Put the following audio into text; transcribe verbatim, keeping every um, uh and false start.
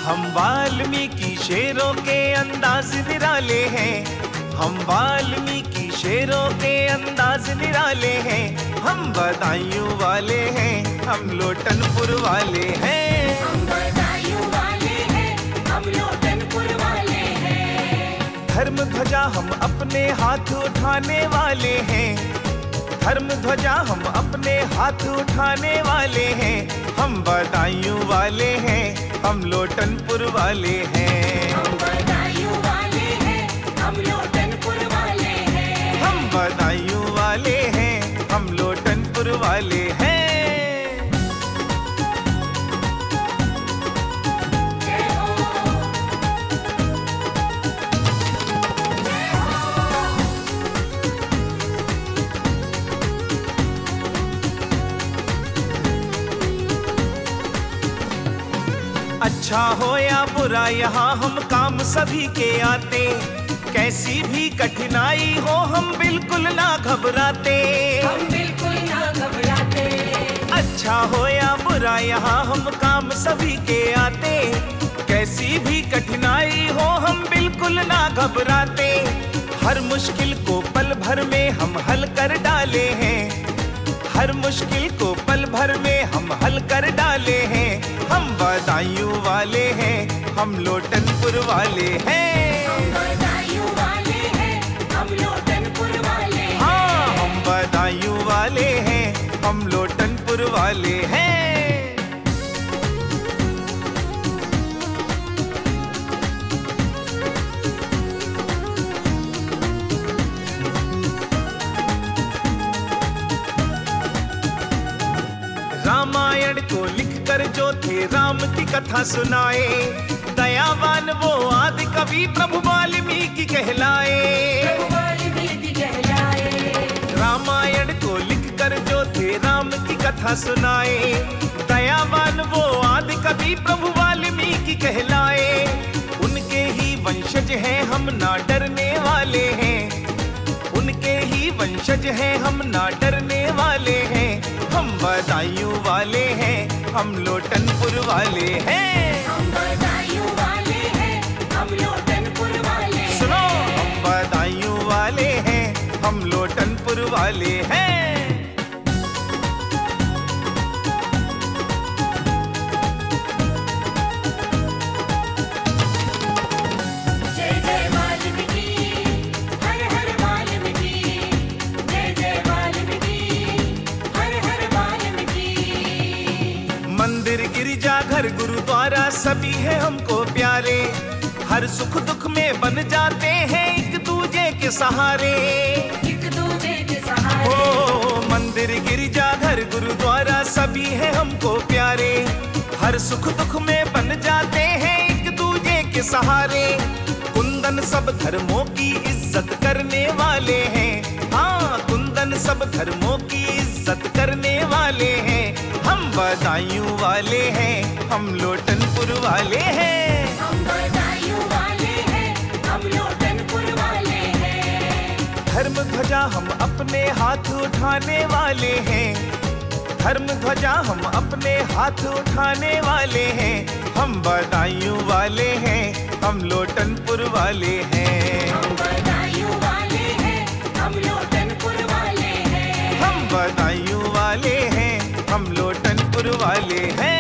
हम वाल्मीकि शेरों के अंदाज निराले हैं, हम वाल्मीकि शेरों के अंदाज निराले हैं। हम बदायूं वाले हैं, हम लोटनपुर वाले हैं। हम बदायूं वाले हैं, हम लोटनपुर वाले हैं। धर्म ध्वजा हम अपने हाथ उठाने वाले हैं, धर्म ध्वजा हम अपने हाथ उठाने वाले हैं। हम बदायूं वाले हैं, हम लोटनपुर वाले हैं। हम बदायूं वाले हैं, हम लोटनपुर वाले हैं। हम बदायूं वाले हैं, हम लोटनपुर वाले हैं। अच्छा हो या बुरा यहाँ हम काम सभी के आते, कैसी भी कठिनाई हो हम बिल्कुल ना घबराते। हम बिल्कुल ना घबराते। अच्छा हो या बुरा यहाँ हम काम सभी के आते, कैसी भी कठिनाई हो हम बिल्कुल ना घबराते। हर मुश्किल को पल भर में हम हल कर डाले हैं, हर मुश्किल को पल भर में हम हल कर डाले हैं। हम बदायूं वाले हैं, हम लोटनपुर वाले हैं। हम बदायूं वाले हैं, हम लोटनपुर वाले हैं। हाँ, हम बदायूं वाले हैं, हम लोटनपुर वाले हैं। रामायण को लिखकर जो थे राम की कथा सुनाए, दयावान वो आदि कवि प्रभु वाल्मीकि कहलाए। प्रभु वाल्मीकि कहलाए। रामायण को लिखकर जो थे राम की कथा सुनाए, दयावान वो आदि कवि प्रभु वाल्मीकि कहलाए। उनके ही वंशज हैं, हम ना डरने वाले हैं, उनके ही वंशज हैं, हम ना डरने वाले हैं। हम बदायूं वाले हैं, हम लोटनपुर वाले हैं। हम बदायूं वाले हैं, हम लोटनपुर वाले हैं। सुनो, हम बदायूं वाले हैं, हम लोटनपुर वाले हैं। जय जय वाल्मीकि, हर हर वाल्मीकि। जय जय वाल्मीकि, हर हर वाल्मीकि। मंदिर गिरजा घर गुरुद्वारा सभी है हमको प्यारे, हर सुख दुख में बन जाते हैं एक दूजे के सहारे। एक दूजे के सहारे। ओ मंदिर गिरजा घर गुरुद्वारा सभी है हमको प्यारे, हर सुख दुख में बन जाते हैं एक दूजे के सहारे। कुंदन सब धर्मों की इज्जत करने वाले हैं, हाँ कुंदन सब धर्मों की इज्जत करने वाले हैं। हम बदायूं वाले हैं, हम लोटनपुर वाले हैं। हम बदायूं वाले हैं, हम लोटनपुर वाले हैं। धर्म ध्वजा हम अपने हाथ उठाने वाले हैं, धर्म ध्वजा हम अपने हाथ उठाने वाले हैं। हम बदायूं वाले हैं, हम लोटनपुर वाले हैं। हम बदायूं वाले हैं, हम लोटनपुर वाले हैं। हम बदायूं वाले हैं, हम लोटनपुर वाले हैं।